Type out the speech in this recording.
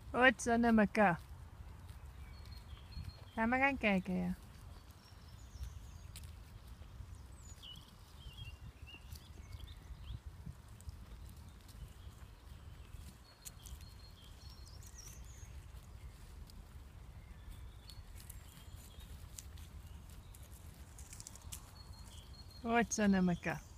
Ooit zo naar elkaar. Ga maar gaan kijken, ja. Ooit zo naar elkaar.